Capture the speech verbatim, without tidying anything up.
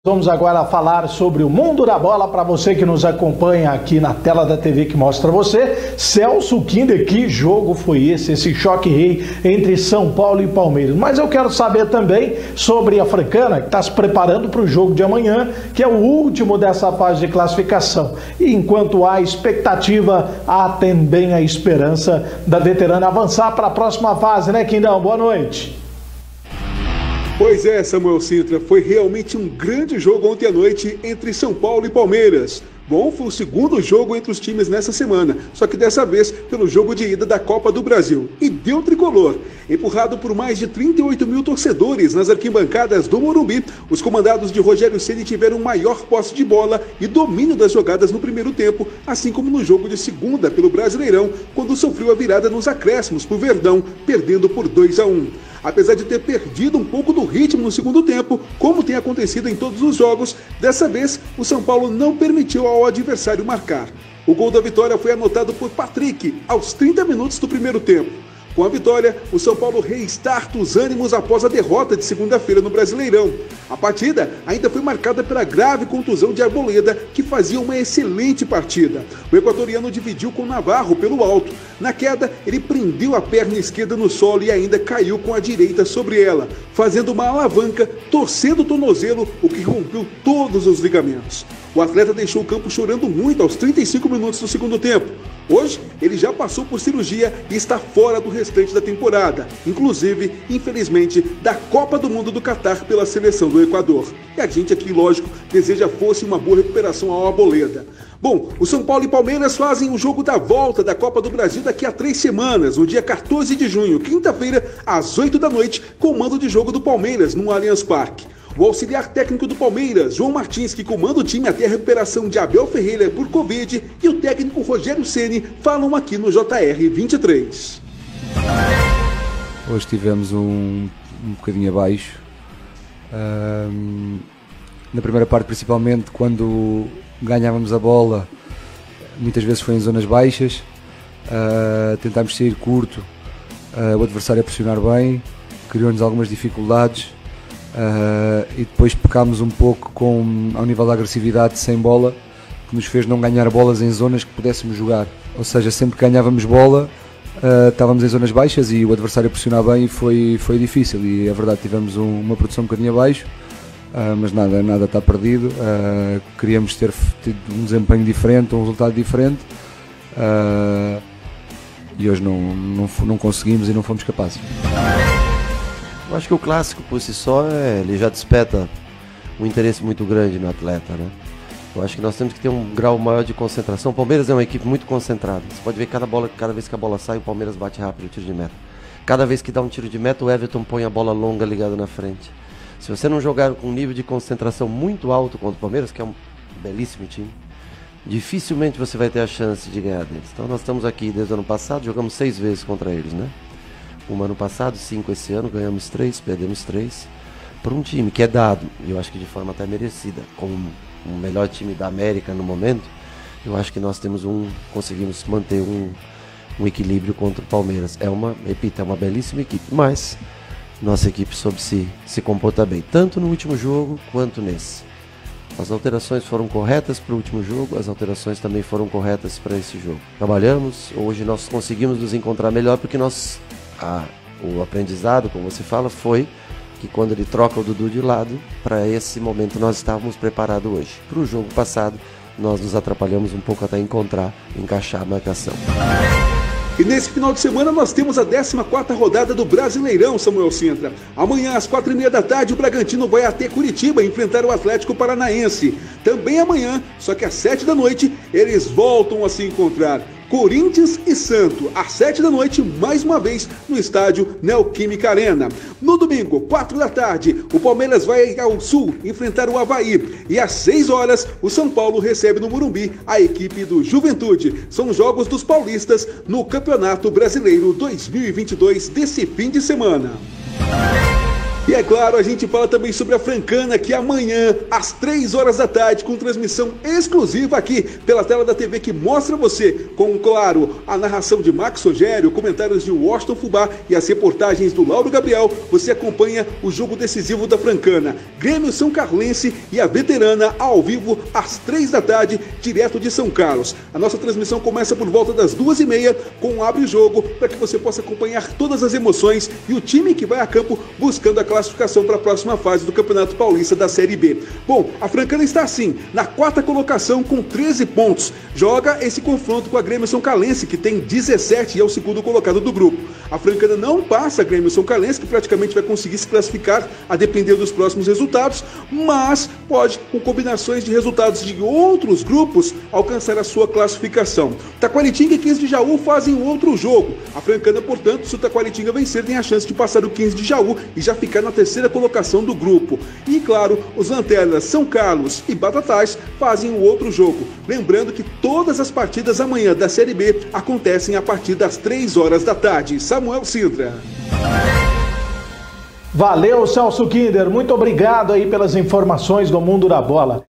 Vamos agora falar sobre o mundo da bola para você que nos acompanha aqui na tela da T V que mostra você. Celso Kinder, que jogo foi esse, esse choque rei entre São Paulo e Palmeiras? Mas eu quero saber também sobre a Francana, que está se preparando para o jogo de amanhã, que é o último dessa fase de classificação. E enquanto há expectativa, há também a esperança da veterana avançar para a próxima fase, né, Quindão? Boa noite. Pois é, Samuel Sintra, foi realmente um grande jogo ontem à noite entre São Paulo e Palmeiras. Bom, foi o segundo jogo entre os times nessa semana, só que dessa vez pelo jogo de ida da Copa do Brasil. E deu tricolor. Empurrado por mais de trinta e oito mil torcedores nas arquibancadas do Morumbi, os comandados de Rogério Ceni tiveram maior posse de bola e domínio das jogadas no primeiro tempo, assim como no jogo de segunda pelo Brasileirão, quando sofreu a virada nos acréscimos por Verdão, perdendo por dois a um. Apesar de ter perdido um pouco do ritmo no segundo tempo, como tem acontecido em todos os jogos, dessa vez o São Paulo não permitiu ao adversário marcar. O gol da vitória foi anotado por Patrick aos trinta minutos do primeiro tempo. Com a vitória, o São Paulo restarta os ânimos após a derrota de segunda-feira no Brasileirão. A partida ainda foi marcada pela grave contusão de Arboleda, que fazia uma excelente partida. O equatoriano dividiu com Navarro pelo alto. Na queda, ele prendeu a perna esquerda no solo e ainda caiu com a direita sobre ela, fazendo uma alavanca, torcendo o tornozelo, o que rompeu todos os ligamentos. O atleta deixou o campo chorando muito aos trinta e cinco minutos do segundo tempo. Hoje, ele já passou por cirurgia e está fora do restante da temporada, inclusive, infelizmente, da Copa do Mundo do Catar pela seleção do Equador. E a gente aqui, lógico, deseja força e uma boa recuperação ao Arboleda. Bom, o São Paulo e Palmeiras fazem o jogo da volta da Copa do Brasil daqui a três semanas, no dia quatorze de junho, quinta-feira, às oito da noite, com mando de jogo do Palmeiras, no Allianz Parque. O auxiliar técnico do Palmeiras, João Martins, que comanda o time até a recuperação de Abel Ferreira por Covid, e o técnico Rogério Ceni falam aqui no J R vinte e três. Hoje tivemos um, um bocadinho abaixo. Um, na primeira parte, principalmente, quando ganhávamos a bola, muitas vezes foi em zonas baixas. Uh, tentámos sair curto, uh, o adversário a pressionar bem, criou-nos algumas dificuldades. Uh, e depois pecámos um pouco com, ao nível da agressividade sem bola, que nos fez não ganhar bolas em zonas que pudéssemos jogar. Ou seja, sempre que ganhávamos bola, uh, estávamos em zonas baixas e o adversário a pressionar bem e foi, foi difícil. E é verdade, tivemos um, uma produção um bocadinho abaixo, uh, mas nada, nada está perdido. Uh, queríamos ter tido um desempenho diferente, um resultado diferente, uh, e hoje não, não, não conseguimos e não fomos capazes. Eu acho que o clássico por si só, é, ele já desperta um interesse muito grande no atleta, né? Eu acho que nós temos que ter um grau maior de concentração. O Palmeiras é uma equipe muito concentrada. Você pode ver que cada, bola, cada vez que a bola sai, o Palmeiras bate rápido o tiro de meta. Cada vez que dá um tiro de meta, o Everton põe a bola longa ligada na frente. Se você não jogar com um nível de concentração muito alto contra o Palmeiras, que é um belíssimo time, dificilmente você vai ter a chance de ganhar deles. Então nós estamos aqui desde o ano passado, jogamos seis vezes contra eles, né? Um ano passado, cinco esse ano, ganhamos três, perdemos três, por um time que é dado, e eu acho que de forma até merecida, como o melhor time da América no momento. Eu acho que nós temos um, conseguimos manter um, um equilíbrio contra o Palmeiras. É uma, repito, é uma belíssima equipe, mas nossa equipe soube se, se comportar bem, tanto no último jogo quanto nesse. As alterações foram corretas para o último jogo, as alterações também foram corretas para esse jogo. Trabalhamos, hoje nós conseguimos nos encontrar melhor porque nós... Ah, o aprendizado, como você fala, foi que quando ele troca o Dudu de lado, para esse momento nós estávamos preparados hoje. Para o jogo passado, nós nos atrapalhamos um pouco até encontrar, encaixar a marcação. E nesse final de semana nós temos a décima quarta rodada do Brasileirão, Samuel Sintra. Amanhã, às quatro e meia da tarde, o Bragantino vai até Curitiba enfrentar o Atlético Paranaense. Também amanhã, só que às sete da noite, eles voltam a se encontrar. Corinthians e Santos, às sete da noite, mais uma vez, no estádio Neoquímica Arena. No domingo, quatro da tarde, o Palmeiras vai ao Sul enfrentar o Avaí. E às seis horas, o São Paulo recebe no Morumbi a equipe do Juventude. São jogos dos paulistas no Campeonato Brasileiro dois mil e vinte e dois desse fim de semana. E é claro, a gente fala também sobre a Francana, que amanhã, às três horas da tarde, com transmissão exclusiva aqui pela tela da T V que mostra você, com, claro, a narração de Max Rogério, comentários de Washington Fubá e as reportagens do Lauro Gabriel, você acompanha o jogo decisivo da Francana. Grêmio São Carlense e a Veterana ao vivo às três da tarde, direto de São Carlos. A nossa transmissão começa por volta das duas e meia com o Abre Jogo, para que você possa acompanhar todas as emoções e o time que vai a campo buscando a classificação para a próxima fase do Campeonato Paulista da Série B. Bom, a Francana está assim, na quarta colocação com treze pontos. Joga esse confronto com a Grêmio São Carlense, que tem dezessete e é o segundo colocado do grupo. A Francana não passa a Grêmio São Carlense, que praticamente vai conseguir se classificar a depender dos próximos resultados, mas pode, com combinações de resultados de outros grupos, alcançar a sua classificação. Taquaritinga e quinze de Jaú fazem um outro jogo. A Francana, portanto, se o Taquaritinga vencer, tem a chance de passar o quinze de Jaú e já ficar na terceira colocação do grupo. E claro, os lanternas São Carlos e Batatais fazem o outro jogo. Lembrando que todas as partidas amanhã da Série B acontecem a partir das três horas da tarde. Samuel Sintra. Valeu, Celso Kinder. Muito obrigado aí pelas informações do Mundo da Bola.